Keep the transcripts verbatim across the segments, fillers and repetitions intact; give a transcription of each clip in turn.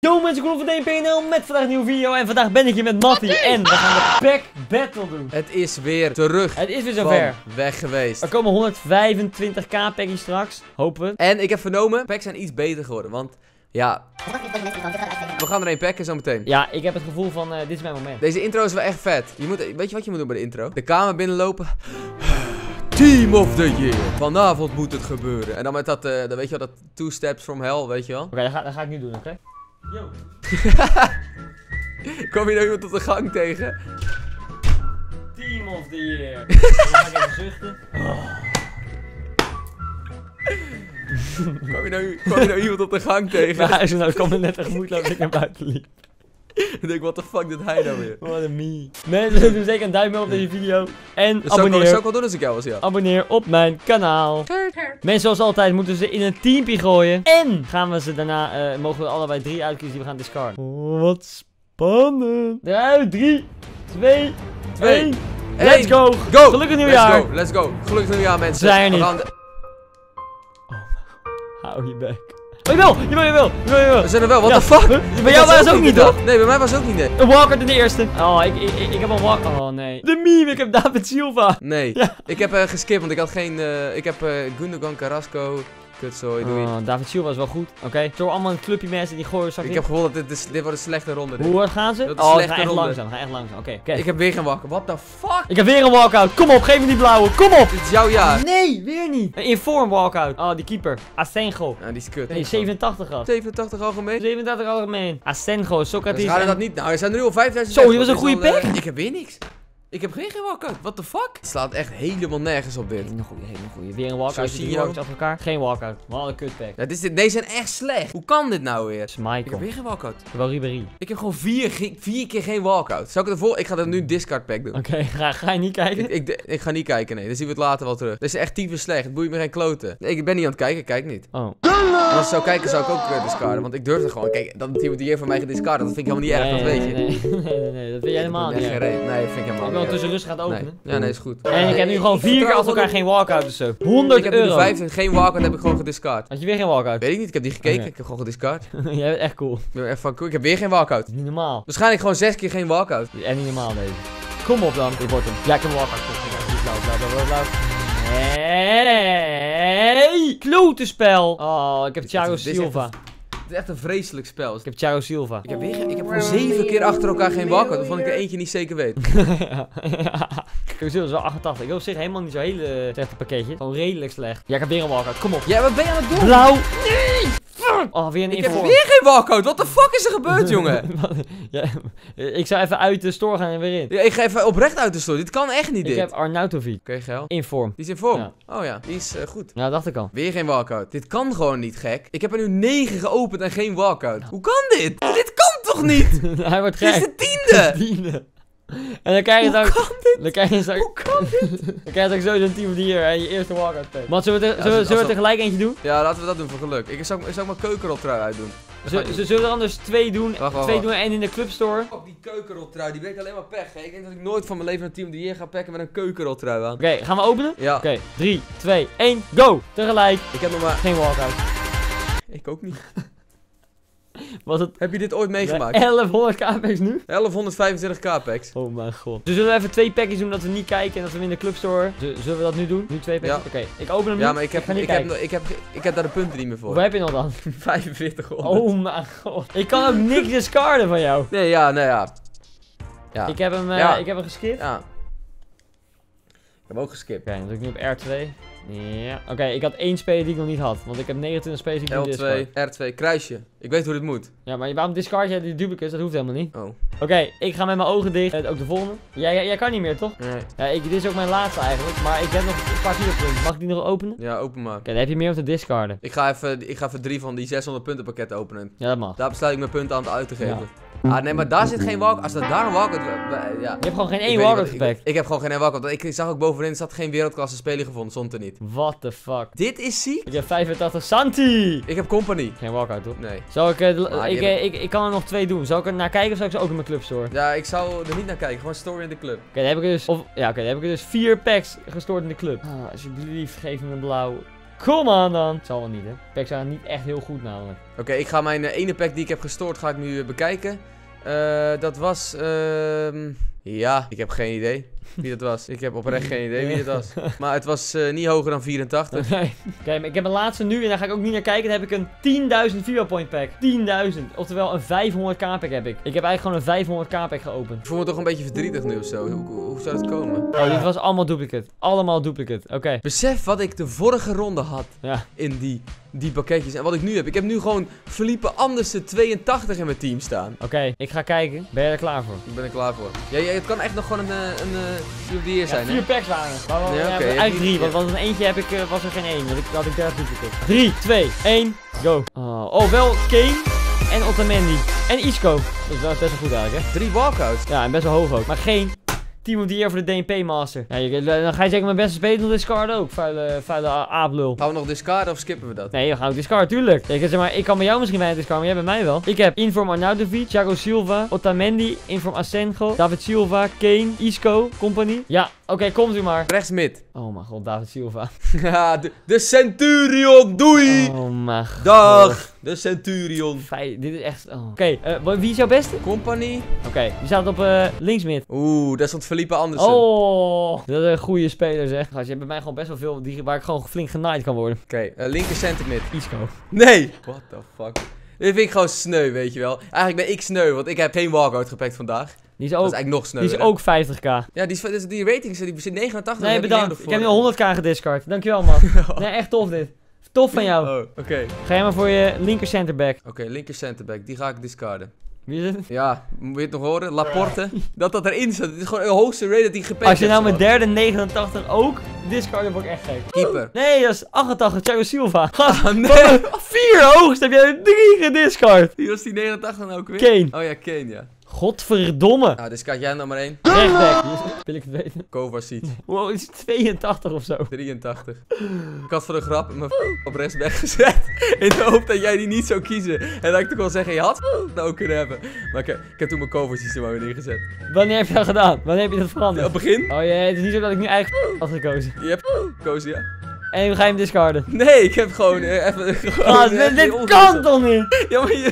Yo mensen, ik ben van D P N L met vandaag een nieuwe video en vandaag ben ik hier met Matty en we gaan de pack battle doen. Het is weer terug. Het is weer zover. Weg geweest. Er komen honderdvijfentwintig k packies straks, hopen we. En ik heb vernomen, packs zijn iets beter geworden, want ja, we gaan er één packen zo meteen. Ja, ik heb het gevoel van uh, dit is mijn moment. Deze intro is wel echt vet. Je moet, weet je wat je moet doen bij de intro? De kamer binnenlopen. Team of the year. Vanavond moet het gebeuren. En dan met dat, uh, dan weet je wel, dat two steps from hell, weet je wel. Oké, okay, dat, ga, dat ga ik nu doen, oké? Okay? Yo. Kom je nou iemand op de gang tegen? Team of the year. Dan ga ik even zuchten. Oh. Kom je, nou, kom je nou iemand op de gang tegen? Nou, nou kwam er net tegemoet dat ik naar buiten liep. Ik denk, what the fuck doet hij nou weer? Wat een me. Mensen, doe zeker een duimpje op deze video. En dus abonneer. Dat zou ik wel doen als ik jou was, ja. Abonneer op mijn kanaal. Mensen, zoals altijd moeten ze in een teampje gooien. En gaan we ze daarna, uh, mogen we allebei drie uitkiezen die we gaan discarden. Oh, wat spannend. Eruit, drie, twee, één. Let's go. Go. Gelukkig nieuwjaar. Let's go, let's go. Gelukkig nieuwjaar, mensen. Zijn er niet. We gaan de... Oh, hou je bek. Oh, je wil, je wil, je wil, je wil, je wil. We zijn er wel, what ja. the fuck? Huh? Bij jou was het ook niet, toch? Nee, bij mij was het ook niet, nee. Een walkout in de eerste. Oh, ik, ik, ik, ik heb een walkout. Oh, nee. De meme, ik heb David Silva. Nee, ja. Ik heb uh, geskipt, want ik had geen, uh, ik heb uh, Gundogan, Carrasco, kutzooi, doei. Oh, David Silva is wel goed, oké. Okay. Zo allemaal een clubje mensen die gooien straks Ik in. heb gevoeld dat dit, dit wordt een slechte ronde. Dit. Hoe hard gaan ze? Dat is oh, een ze gaan echt ronde. langzaam, gaan echt langzaam, oké. Okay, okay. Ik heb weer geen walkout, what the fuck? Ik heb weer een walkout, kom op, geef me die blauwe, kom op! Dit is jouw jaar. Nee, weer niet. Een inform walkout. Oh, die keeper. Asenjo. Ja, die is kut. Nee, zevenentachtig gast. zevenentachtig algemeen? zevenentachtig algemeen. Asenjo, Socrates. Ze hadden en... dat niet, nou, er zijn er nu al vijfduizend. Zo, die was een goede pack. Uh, ik heb weer niks. Ik heb geen, geen walkout, what the fuck? Het slaat echt helemaal nergens op dit. Een goeie, hele goeie. Weer een walkout. Drie walkouts achter elkaar. Geen walkout. Wat een kutpack. Ja, dit is, deze zijn echt slecht. Hoe kan dit nou weer? Michael. Ik heb weer geen walkout. Wel Ribéry. Ik heb gewoon vier, vier keer geen walkout. Zou ik het ervoor? Ik ga er nu een discard pack doen. Oké, okay, ga, ga je niet kijken? Ik, ik, ik ga niet kijken, nee. Dan zien we het later wel terug. Dit is echt tyfus slecht. Het boeit me geen kloten. Nee, ik ben niet aan het kijken. Ik kijk niet. Oh. Als ik zou kijken, zou ik ook uh, discarden. Want ik durfde gewoon. Kijk, dat Team of the Year van mij gediscarden. Dat vind ik helemaal niet erg, nee, dat weet je. Nee, nee, nee, nee, dat vind jij helemaal niet. Nee, nee, vind ik helemaal niet. Ik wil tussen rustig gaan openen. Nee. Ja, nee, is goed. En ik heb nu gewoon vier keer achter elkaar geen walkout of zo. honderd ik heb euro. nu vijf en geen walkout heb ik gewoon gediscard. Had je weer geen walkout? Weet ik niet, ik heb die gekeken. Okay. Ik heb gewoon gediscard. Jij bent echt cool. Ik ben echt van cool. Ik heb weer geen walkout. Niet normaal. Waarschijnlijk gewoon zes keer geen walkout. En niet normaal deze. Kom op dan. Dit wordt hem. Ja, ik heb een walkout. Blauw, blauw, blauw, blauw. Nee! Klotenspel. Oh, ik heb Thiago Silva. Het is echt een vreselijk spel. Ik heb Thiago Silva. Ik heb, weer, ik heb gewoon zeven keer achter elkaar geen walkout, waarvan ik er eentje niet zeker weet. ja, ja. Thiago Silva is wel achtentachtig. Ik wil op zich helemaal niet zo'n hele slechte pakketje. Gewoon redelijk slecht. Ja, ik heb weer een walkout. Kom op. Ja, wat ben je aan het doen? Blauw. Nee! Oh, weer een Ik inform. heb weer geen walkout. Wat de fuck is er gebeurd, jongen? ja, ik zou even uit de store gaan en weer in. Ja, ik ga even oprecht uit de store. Dit kan echt niet, dit. Ik heb Arnautovic. Oké, okay, geil. Inform. Die is in vorm? Ja. Oh ja, die is uh, goed. Ja, dat dacht ik al. Weer geen walkout. Dit kan gewoon niet, gek. Ik heb er nu negen geopend en geen walkout. Hoe kan dit? Dit kan toch niet? Hij wordt gek. Dit is de tiende. De tiende. En dan krijg je Hoe dan... kan dit? Dan krijg je zo... Hoe kan dit? Dan krijg je sowieso een team of the year en je eerste walkout pack. Maar zullen we, te, Ja, zullen, als, zullen als we tegelijk eentje doen? Ja, laten we dat doen voor geluk. Ik zou, ik zou mijn keukenroltrui uitdoen. Zullen, zullen we er anders twee doen? Wacht, wacht, twee wacht. doen en in de clubstore? Fuck die keukenroltrui, die brengt alleen maar pech. Hè? Ik denk dat ik nooit van mijn leven een Team of the Year ga pakken met een keukenroltrui aan. Oké, okay, gaan we openen? Ja. Oké, drie, twee, één, go! Tegelijk. Ik heb nog maar... Geen walkout. Ik ook niet. Was het... Heb je dit ooit meegemaakt? elfhonderd k packs nu? elfhonderdvijfentwintig k packs. Oh mijn god. Dus zullen we even twee packjes doen dat we niet kijken en dat we hem in de clubstore... Zullen we dat nu doen? Nu twee packjes? Ja. Oké, okay, ik open hem nu. Ja, maar ik heb, ik, ga niet ik, heb, ik, heb, ik heb daar de punten niet meer voor. Hoe heb je nog dan? vijfenveertighonderd. Oh mijn god. Ik kan ook niks discarden van jou. Nee, ja, nee, ja. ja. Ik heb hem, uh, Ja. ik heb hem geskipt. Ja. Ik heb ook geskipt. Oké, okay, dan druk ik nu op R twee. Ja. Oké, okay, ik had één speler die ik nog niet had. Want ik heb negenentwintig spelers die ik niet L twee, discard. R twee, kruisje. Ik weet hoe dit moet. Ja, maar waarom discard jij die duplicates? Dat hoeft helemaal niet. Oh. Oké, okay, ik ga met mijn ogen dicht. Uh, ook de volgende. Jij, jij, jij kan niet meer, toch? Nee. Ja, ik, dit is ook mijn laatste eigenlijk. Maar ik heb nog een paar videopunten. Mag ik die nog openen? Ja, open maar. Oké, okay, dan heb je meer om te discarden. Ik ga even, ik ga even drie van die zeshonderd punten pakketten openen. Ja, dat mag. Daar besluit ik mijn punten aan het uit te geven. Ja. Ah, nee, maar daar zit geen walkout. Als er daar een walkout... Ja. Je hebt gewoon geen Ik één weet walkout niet wat- gepakt. Ik, ik heb gewoon geen één walkout. Ik zag ook bovenin, er zat geen wereldklasse speler gevonden. Stond er niet. What the fuck. Dit is ziek. Ik heb vijfentachtig Santi. Ik heb company. Geen walkout, toch? Nee. Zal ik, uh, de- Ah, ik, die uh, ik, ik kan er nog twee doen. Zal ik er naar kijken of zal ik ze ook in mijn club store? Oké, Ja, ik zou er niet naar kijken. Gewoon story in de club. dan heb ik er dus, of, ja, oké, dan heb ik er dus vier packs gestoord in de club. Ah, alsjeblieft, geef me een blauw. Kom aan dan. Zal wel niet, hè. Packs zijn niet echt heel goed namelijk. Oké, okay, ik ga mijn uh, ene pack die ik heb gestoord, ga ik nu uh, bekijken. Uh, dat was... Uh, ja, ik heb geen idee wie dat was. Ik heb oprecht geen idee wie het was. Maar het was uh, niet hoger dan vierentachtig. Nee. Oké, okay, ik heb een laatste nu en daar ga ik ook niet naar kijken. Dan heb ik een tienduizend Viva Point pack. tienduizend. Oftewel een vijfhonderd k pack heb ik. Ik heb eigenlijk gewoon een vijfhonderd k pack geopend. Ik voel me toch een beetje verdrietig nu of zo. Hoe, hoe, hoe zou dat komen? Oh, dit was allemaal duplicate. Allemaal duplicate. Oké. Okay. Besef wat ik de vorige ronde had. Ja. In die... Die pakketjes. En wat ik nu heb. Ik heb nu gewoon Felipe Andersen tweeëntachtig in mijn team staan. Oké, okay, ik ga kijken. Ben je er klaar voor? Ik ben er klaar voor. Ja, ja het kan echt nog gewoon een, een, een die hier zijn, ja, vier hè? packs waren het. Maar ja, ja, okay, eigenlijk drie, want, want een eentje heb ik, uh, was er geen één. Want ik had ik dertig duplicate. drie, twee, één, go. Oh, oh, wel Kane en Otamendi. En Isco. Dat is wel best wel goed eigenlijk, hè? Drie walkouts. Ja, en best wel hoog ook. Maar geen... Team of the Year voor de D N P Master. Ja, je, dan ga je zeker mijn beste speler nog discarden ook. Vuile, vuile aaplul. Gaan we nog discarden of skippen we dat? Nee, we gaan ook discarden, tuurlijk. Kijk, zeg maar, ik kan bij jou misschien weinig discarden, maar jij bij mij wel. Ik heb Inform Arnautovic, Thiago Silva, Otamendi, Inform Asenjo, David Silva, Kane, Isco, Company. Ja, oké, okay, komt u maar. Rechts mid. Oh mijn god, David Silva. Ja, de, de Centurion, doei! Oh mijn god. Dag, de Centurion. Fijn, dit is echt... Oh. Oké, okay, uh, wie is jouw beste? Company. Oké, okay, die staat op uh, links mid. Oeh, daar stond Felipe Andersen. Oh, dat is een goede speler zeg. Gast, je hebt bij mij gewoon best wel veel die, waar ik gewoon flink genaaid kan worden. Oké, okay, uh, linker center mid. Isco. Nee! What the fuck? Dit vind ik gewoon sneu, weet je wel. Eigenlijk ben ik sneu, want ik heb geen walkout gepakt vandaag. Die is ook, dat is eigenlijk nog sneuwer, die is ook vijftig k. Ja, die, die, die ratings, die zit negenentachtig. Nee, bedankt. Ik heb nu al honderd k gediscard. Dankjewel, man. Nee, echt tof dit. Tof van jou. Oh, oké. Okay. Ga jij maar voor je linker centerback. Oké, okay, linker centerback. Die ga ik discarden. Wie is het? Ja, moet je het nog horen? Laporte. Dat dat erin staat. Het is gewoon de hoogste rate dat hij gepakt. Als je nou met derde negenentachtig ook discarden, word ik echt gek. Keeper. Nee, dat is achtentachtig. Thiago Silva. Gast, oh, nee. Vier hoogst heb jij er drie gediscard. Wie was die negenentachtig nou ook weer? Kane. Oh ja, Kane, ja. Godverdomme. Nou, discard jij nou maar één. Rechtback. Wil ik het weten? Kovacic. Wow, is het tweeëntachtig of zo? drieëntachtig. Ik had voor de grap mijn op rechtsback gezet. In de hoop dat jij die niet zou kiezen. En dat ik toch wel zeggen, je had nou ook kunnen hebben. Maar ik heb, ik heb toen mijn Kovacic er maar weer neergezet. Wanneer heb je dat gedaan? Wanneer heb je dat veranderd? Op het begin. Oh jee, het is niet zo dat ik nu eigenlijk had gekozen. Je hebt gekozen, ja. En hoe ga je hem discarden? Nee, ik heb gewoon uh, even... Gewoon, ah, dit, dit kan toch niet? Ja, maar je...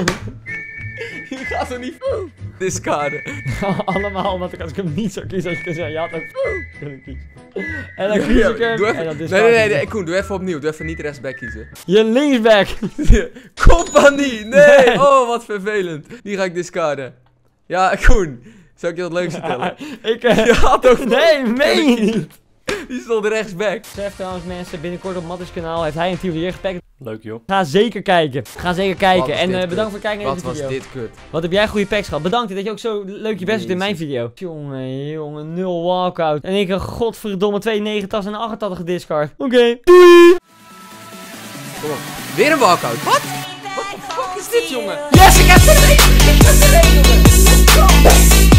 Je gaat toch niet discarden? Allemaal omdat ik als ik hem niet zou kiezen, als je kan zeggen, ja, dan kunnen kiezen. En dan kies ik hem en dan discarden. Nee, nee, nee, nee, Koen, doe even opnieuw. Doe even niet rechtsback kiezen. Je linksback. Compagnie, nee. nee! Oh, wat vervelend. Die ga ik discarden. Ja, Koen, zou ik je wat leuks vertellen? ik, uh, je had ook... Nee, meen je niet. Die stond rechtsback. Zeg trouwens mensen, binnenkort op Mattis kanaal heeft hij een Team of the Year gepakt. Leuk joh. Ga zeker kijken. Ga zeker kijken. En uh, bedankt voor het kijken naar deze video. Wat was dit kut. Wat heb jij goede packs gehad. Bedankt dat je ook zo leuk je best doet in mijn video. Jongen, jongen, nul walkout. En ik een godverdomme tweeënnegentig en achtentachtig gediscard. Oké, okay. Doei! Kom op. Weer een walkout. Wat? Wat de fuck is dit, jongen? Yes, ik heb er een! Ik heb er een, jongen! Let's go!